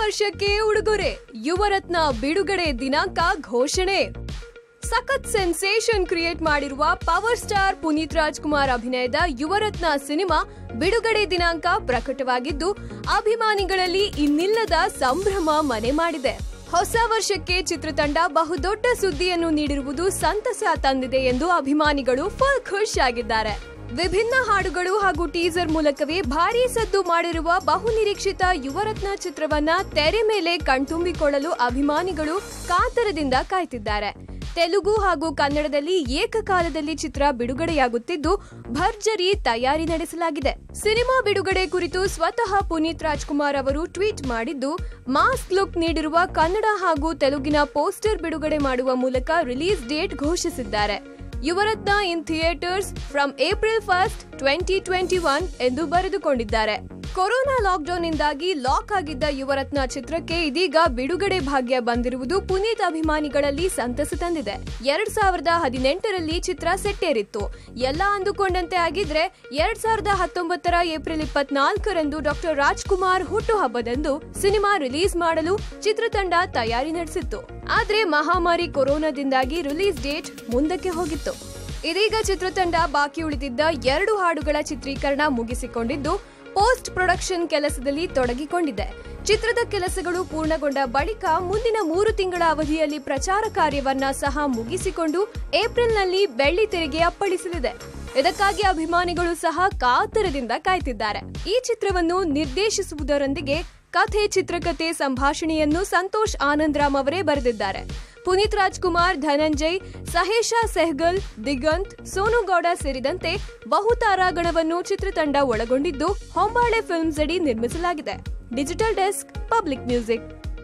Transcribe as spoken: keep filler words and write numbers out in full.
ವರ್ಷಕ್ಕೆ ಉಡುಗೊರೆ ಯುವರತ್ನ ಬಿಡುಗಡೆ ದಿನಾಂಕ ಘೋಷಣೆ. ಸಖತ್ ಸೆನ್ಸೇಷನ್ ಕ್ರಿಯೇಟ್ ಮಾಡಿರುವ ಪವರ್ ಸ್ಟಾರ್ ಪುನೀತ್ ರಾಜ್ಕುಮಾರ್ ಅಭಿನಯದ ಯುವರತ್ನ ಸಿನಿಮಾ ಬಿಡುಗಡೆ ದಿನಾಂಕ ಪ್ರಕಟವಾಗಿದ್ದು ಅಭಿಮಾನಿಗಳಲ್ಲಿ ಇನ್ನಿಲ್ಲದ ಸಂಭ್ರಮ ಮನೆ ಮಾಡಿದೆ. ಹೊಸ ವರ್ಷಕ್ಕೆ ಚಿತ್ರತಂಡ ಬಹುದೊಡ್ಡ ಸುದ್ದಿಯನ್ನು ನೀಡಿರುವುದು ಸಂತಸ ತಂದಿದೆ ಎಂದು ಅಭಿಮಾನಿಗಳು ಫುಲ್ ಖುಷ್ ಆಗಿದ್ದಾರೆ. ವಿಭಿನ್ನ ಹಾಡುಗಳು ಹಾಗೂ ಟೀಸರ್ ಮೂಲಕವೇ ಭಾರೀ ಸದ್ದು ಮಾಡಿರುವ ಬಹುನಿರೀಕ್ಷಿತ ಯುವರತ್ನ ಚಿತ್ರವನ್ನ ತೆರೆ ಮೇಲೆ ಕಣ್ತುಂಬಿಕೊಳ್ಳಲು ಅಭಿಮಾನಿಗಳು ಕಾತರದಿಂದ ಕಾಯ್ತಿದ್ದಾರೆ. ತೆಲುಗು ಹಾಗೂ ಕನ್ನಡದಲ್ಲಿ ಏಕಕಾಲದಲ್ಲಿ ಚಿತ್ರ ಬಿಡುಗಡೆಯಾಗುತ್ತಿದ್ದು ಭರ್ಜರಿ ತಯಾರಿ ನಡೆಸಲಾಗಿದೆ. ಸಿನಿಮಾ ಬಿಡುಗಡೆ ಕುರಿತು ಸ್ವತಃ ಪುನೀತ್ ರಾಜ್ಕುಮಾರ್ ಅವರು ಟ್ವೀಟ್ ಮಾಡಿದ್ದು, ಮಾಸ್ ಲುಕ್ ನೀಡಿರುವ ಕನ್ನಡ ಹಾಗೂ ತೆಲುಗಿನ ಪೋಸ್ಟರ್ ಬಿಡುಗಡೆ ಮಾಡುವ ಮೂಲಕ ರಿಲೀಸ್ ಡೇಟ್ ಘೋಷಿಸಿದ್ದಾರೆ. Yuvarathnaa in theatres from April first twenty twenty one ಎಂದು ಬರೆದುಕೊಂಡಿದ್ದಾರೆ. ಕೊರೋನಾ ಲಾಕ್ಡೌನ್ ಇಂದಾಗಿ ಲಾಕ್ ಆಗಿದ್ದ ಯುವರತ್ನ ಚಿತ್ರಕ್ಕೆ ಇದೀಗ ಬಿಡುಗಡೆ ಭಾಗ್ಯ ಬಂದಿರುವುದು ಪುನೀತ್ ಅಭಿಮಾನಿಗಳಲ್ಲಿ ಸಂತಸ ತಂದಿದೆ. ಎರಡ್ ಸಾವಿರದ ಹದಿನೆಂಟರಲ್ಲಿ ಚಿತ್ರ ಸೆಟ್ಟೇರಿತ್ತು. ಎಲ್ಲ ಅಂದುಕೊಂಡಂತೆ ಆಗಿದ್ರೆ ಎರಡ್ ಸಾವಿರದ ಹತ್ತೊಂಬತ್ತರ ಏಪ್ರಿಲ್ ಇಪ್ಪತ್ನಾಲ್ಕರಂದು ಡಾಕ್ಟರ್ ರಾಜ್ಕುಮಾರ್ ಹುಟ್ಟುಹಬ್ಬದಂದು ಸಿನಿಮಾ ರಿಲೀಸ್ ಮಾಡಲು ಚಿತ್ರತಂಡ ತಯಾರಿ ನಡೆಸಿತ್ತು. ಆದ್ರೆ ಮಹಾಮಾರಿ ಕೊರೋನಾದಿಂದಾಗಿ ರಿಲೀಸ್ ಡೇಟ್ ಮುಂದಕ್ಕೆ ಹೋಗಿತ್ತು. ಇದೀಗ ಚಿತ್ರತಂಡ ಬಾಕಿ ಉಳಿದಿದ್ದ ಎರಡು ಹಾಡುಗಳ ಚಿತ್ರೀಕರಣ ಮುಗಿಸಿಕೊಂಡಿದ್ದು ಪೋಸ್ಟ್ ಪ್ರೊಡಕ್ಷನ್ ಕೆಲಸದಲ್ಲಿ ತೊಡಗಿಕೊಂಡಿದೆ. ಚಿತ್ರದ ಕೆಲಸಗಳು ಪೂರ್ಣಗೊಂಡ ಬಳಿಕ ಮುಂದಿನ ಮೂರು ತಿಂಗಳ ಅವಧಿಯಲ್ಲಿ ಪ್ರಚಾರ ಕಾರ್ಯವನ್ನ ಸಹ ಮುಗಿಸಿಕೊಂಡು ಏಪ್ರಿಲ್ನಲ್ಲಿ ಬೆಳ್ಳಿ ತೆರೆಗೆ ಅಪ್ಪಳಿಸಲಿದೆ. ಇದಕ್ಕಾಗಿ ಅಭಿಮಾನಿಗಳು ಸಹ ಕಾತರದಿಂದ ಕಾಯ್ತಿದ್ದಾರೆ. ಈ ಚಿತ್ರವನ್ನು ನಿರ್ದೇಶಿಸುವುದರೊಂದಿಗೆ ಕಥೆ, ಚಿತ್ರಕಥೆ, ಸಂಭಾಷಣೆಯನ್ನು ಸಂತೋಷ್ ಆನಂದರಾಮ್ ಅವರೇ ಬರೆದಿದ್ದಾರೆ. ಪುನೀತ್ ರಾಜ್ಕುಮಾರ್, ಧನಂಜಯ್, ಸಹೇಶ ಸೆಹ್ಗಲ್, ದಿಗಂತ್, ಸೋನು ಗೌಡ ಸೇರಿದಂತೆ ಬಹುತಾರಾಗಣವನ್ನು ಚಿತ್ರತಂಡ ಒಳಗೊಂಡಿದ್ದು ಹೊಂಬಾಳೆ ಫಿಲ್ಮ್ಸ್ ಅಡಿ ನಿರ್ಮಿಸಲಾಗಿದೆ. Digital desk, public music.